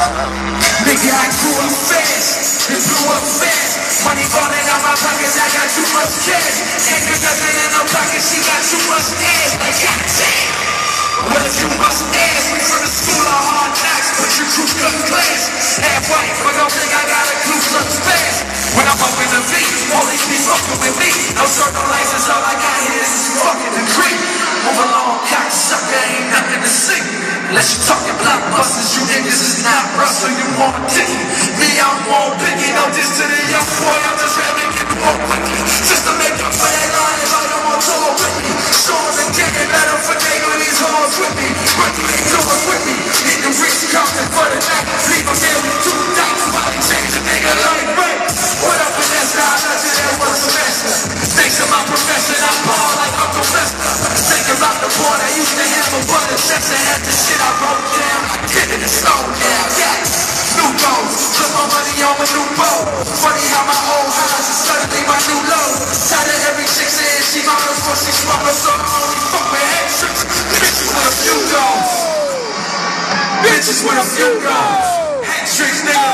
Nigga, I grew up fast, and blew up fast. Money falling out my pockets, I got too much cash. Ain't got nothing in her pocket, she got too much ass. Like, goddamn, well, you must ask me from the school of hard knocks, but you too good class. Half white, but don't think I got a clue so fast. When I'm up in the beat, police be fucking with me. No circle license, all I got here is this fucking degree. Move along, cocksucker, ain't nothing to see. Unless you talking blockbusters, you niggas is not Russell, you want Dickie. Me, I'm more Biggie, no diss to the young boy, I'm just ready to get more quickly. Just to make up for that line, if I don't want to go with me. Sure, and getting better for niggas, these hoes with me. Rookie, they do it with me. Need the rich Compton for the night. Leave them there with 2 dice, probably change a nigga like right. What up, Vanessa? I got you there for a semester. Thanks to my profession, I ball like Uncle Lester. Think about the boy that used to have a butter chest and had the shit I wrote down. I did it in slow down, yeah. New goals, put my money on my new boat. Funny how my old highs is suddenly my new low. Tired of every chick saying she models for she smokers, so I only fuck with head tricks. Bitches with a few goals. Bitches with a few goals. Head tricks, nigga.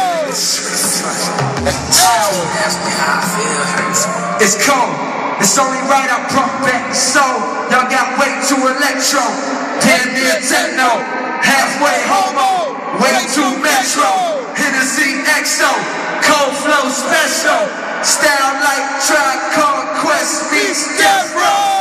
Ask me how I feel. It's cold. It's only right I brought back the soul. Y'all got way too electro. Damn near techno. Halfway homo. Way too metro. Hennessy XO. Cold flow special. Style like Tribe Quest meets Death Row.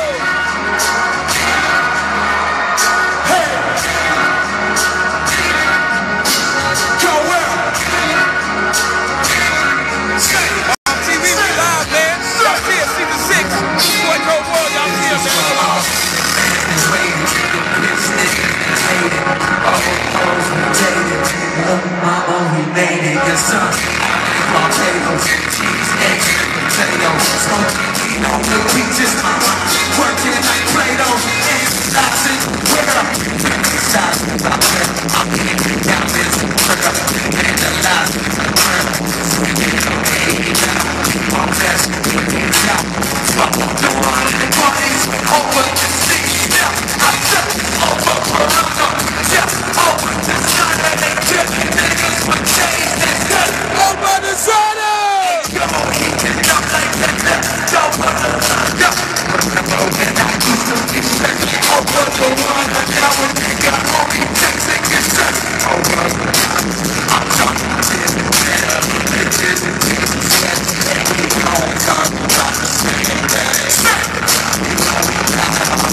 Potatoes, cheese, eggs, potatoes, smoking on the peaches, working like Play-Doh, and lots of wigger. Size about that, I'm getting down this trigger, and the lies swinging on age, I'm best with these out, fuck the one, parties over the sea, yeah, I'm just over Toronto, yeah, over the sun, and they tip, niggas with chains, that's good, over the sun. I'm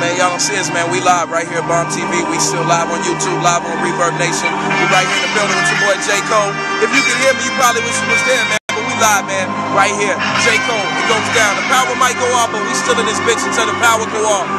man. Y'all don't see us, man. We live right here at Bomb TV. We still live on YouTube, live on Reverb Nation. We right here in the building with your boy J. Cole. If you could hear me, you probably wish you was there, man. But we live, man, right here. J. Cole, it goes down. The power might go off, but we still in this bitch until the power go off.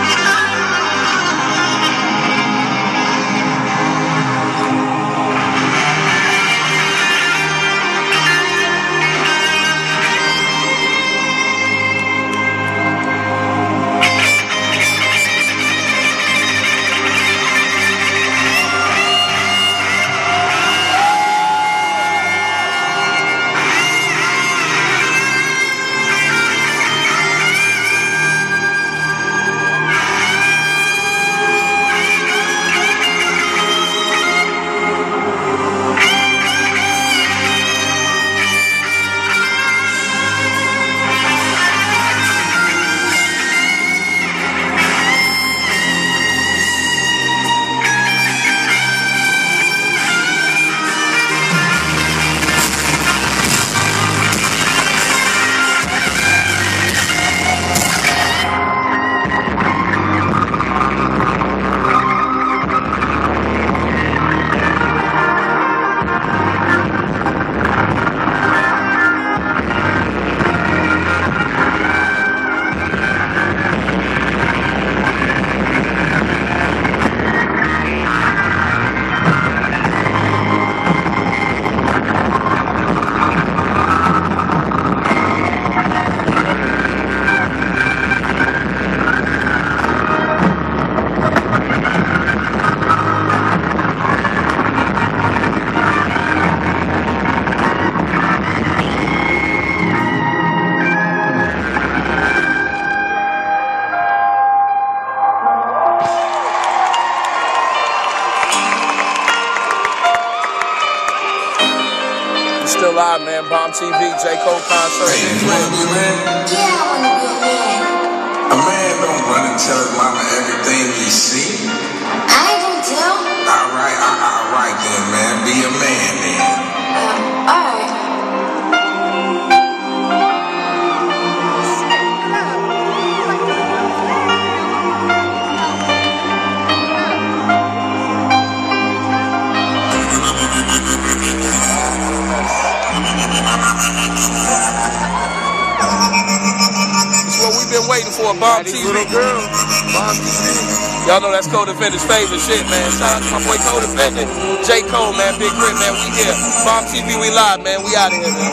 Still live, man. Bomb TV, J. Cole concert. Hey, you wanna be a man? Yeah, I wanna be a man. A man don't run and tell his mama everything he see. I ain't gonna tell. Alright then, man. Be a man then. Alright. It's what we've been waiting for, Bomb TV. Girl. Bomb TV. Y'all know that's Co-Defender's favorite shit, man. Shout out to my boy Co-Defender. J. Cole, man. Big Crit, man. We here. Bomb TV, we live, man. We out of here,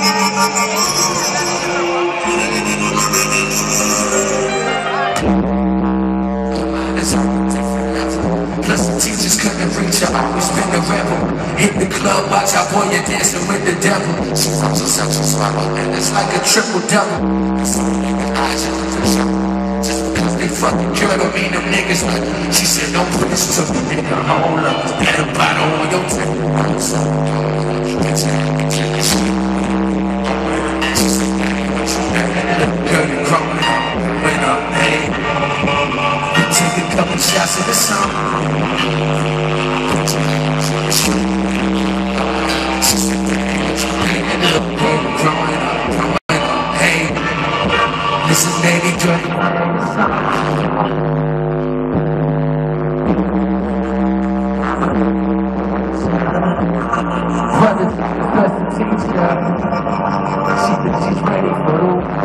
Plus the teachers couldn't reach her, always been a rebel. Hit the club, watch out, boy, you're dancing with the devil. She's also such a swallow, and it's like a triple double. Just because they fucking girl don't mean them niggas like. She said, don't put this to me, nigga, hold up. Had a bottle on your table. Girl, you growing up, went up, hey. Take a couple shots of the sun. Growing up, hey, listen, baby, brother, that's the teacher. She thinks she's ready for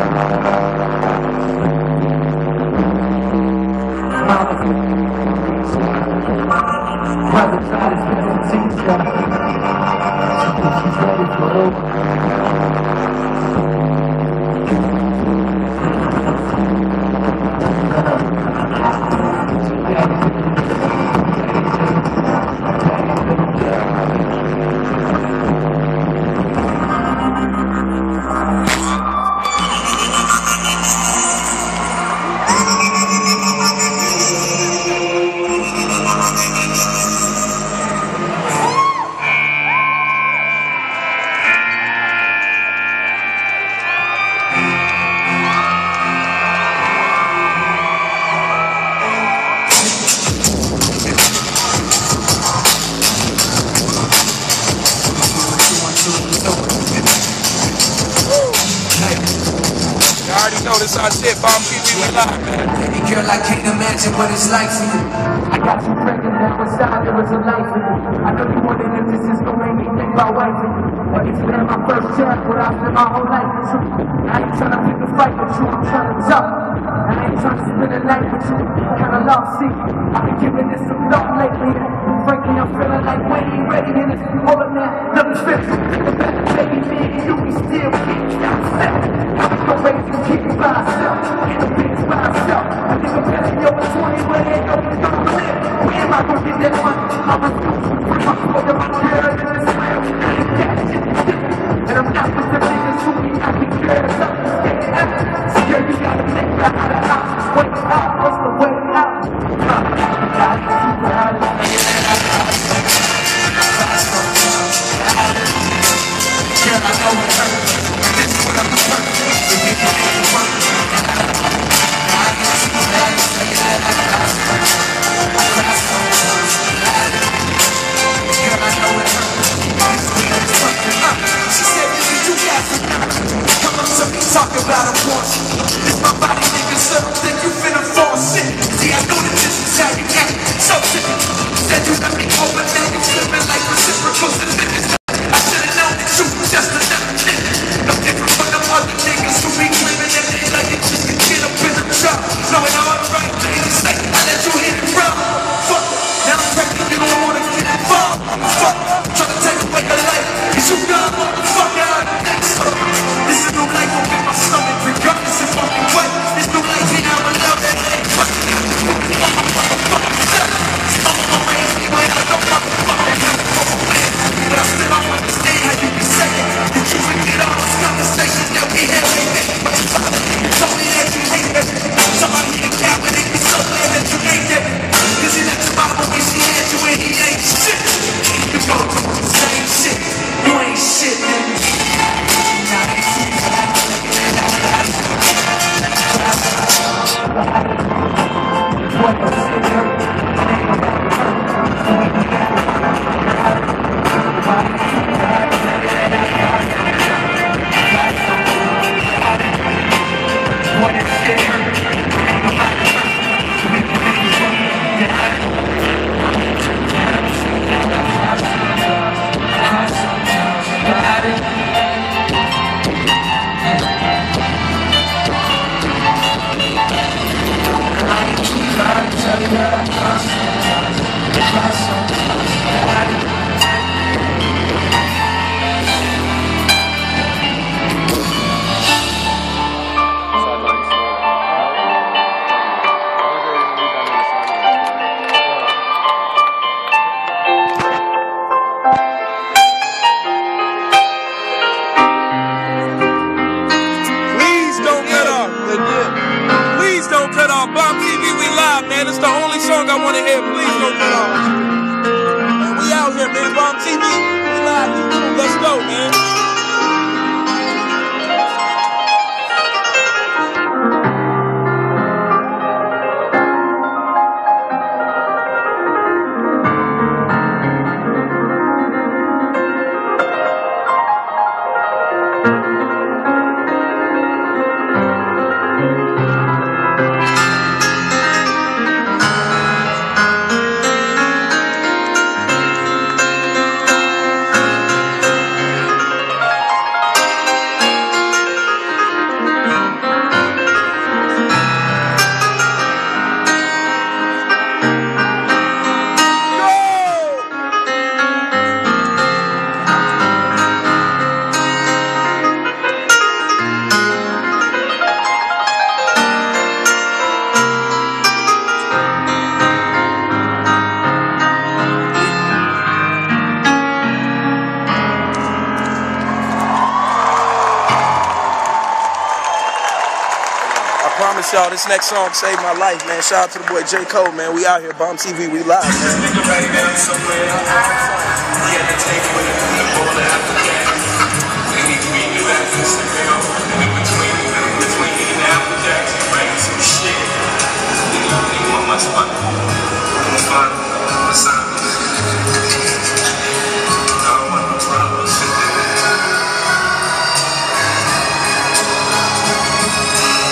brother, try to spend the teacher. She thinks she's ready for already know this our shit. Bomb TV, we live, man. Baby girl, I can't imagine what it's like for you. I got you breaking down inside, there is a life for you. I know you wondering if this is gonna make me think about wife for you. But if you had my first chance, but I spent my whole life with you. I ain't trying to pick a fight with you, I'm trying to jump. I ain't trying to spend a night with you. Kinda lost, see. I've been giving this some thought lately. Frankly, I'm feeling like when you ready, and it's all of that. Nothing's fixed. Baby, me and you, we still keep ourselves. I was gonna raise you, keep it by ourselves. And the bitch by ourselves. I think I'm telling you, over 20, where they go, we gonna live. Where am I gonna get that money? I'm a I'm for my girl, and it's real. And I'm not with the niggas who be acting good. So, girl, you gotta make that out of house. Wake up, what's the way out? Girl, I know it hurts. This is what I'm hurt. You get your hands work. I get you back, say that I cry so much. Girl, I know it hurts. This is what I'm fucking. She said, baby, you got some nerve. Come up to me, talk about a portion. This my body, nigga, so don't think you finna fall sick. See, I know that this is how you act. So sick. Said you got me over, now you flipping like reciprocals and niggas. I should've known that you was just another nigga. No different from them other niggas who be claiming that they like it just to get up in the truck. Knowing all the right things to say, I let you hit it wrong. Fuck it, now I'm pregnant, you don't wanna get involved. Fuck it, trying to take away your life. Is you gone, motherfucker? This is no life, won't get my stomach regardless of fucking what. This no life, and I'ma love that thing. Fuck it, but I still don't understand how you can say it. That you forget all those conversations that we had. But you told me that you hate that. Somebody in the cabin, they be so glad that you ain't that. Cause he left your mama when she had you and he ain't shit. You go through the same shit. You ain't shit, nigga. What the shit hurt? What is shit hurt? Bomb TV, we live, man. It's the only song I want to hear. Please don't get off. Man, we out here, man. Bomb TV, we live. YouTube. Let's go, man. Y'all, this next song saved my life, man. Shout out to the boy J. Cole, man. We out here, Bomb TV, we live. This nigga right now somewhere. He had to take with it from the ball after that. And he tweeted after Instagram. And in between the Apple Jacks, he writing some shit. He don't want much fun. It was fun. What's up? I don't want no problems.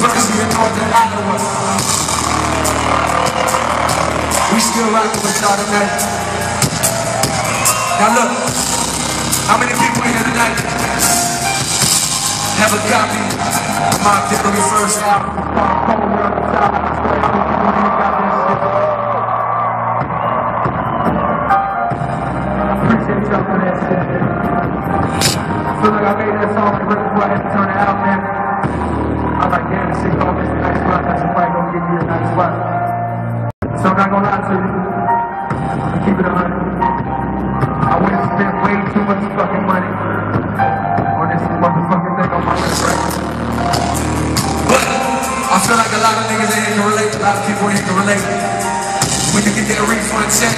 University of Northern Iowa. We still rocking with y'all tonight. Now look, how many people here tonight have a copy of my very first album called Cold World of South? How many people here got this shit? I appreciate y'all for that shit. I feel like I made that song right before I had to turn it out, man. I'm like, damn, this shit gonna miss a nice spot. That's probably gonna give me a nice spot. So I'm not gonna lie to you. I'm keeping it 100. I went and spent way too much fucking money on this motherfucking thing on my list, right? But I feel like a lot of niggas in here can relate. A lot of people in here can relate. When you get that refund check,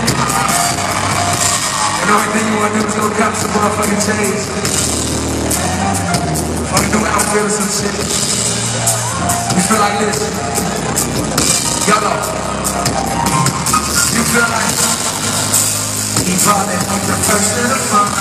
and the only thing you wanna do is go cop some motherfucking chains. Or a new outfit or some shit. You feel like this. Yellow. You feel like he brought it like the first of the fun.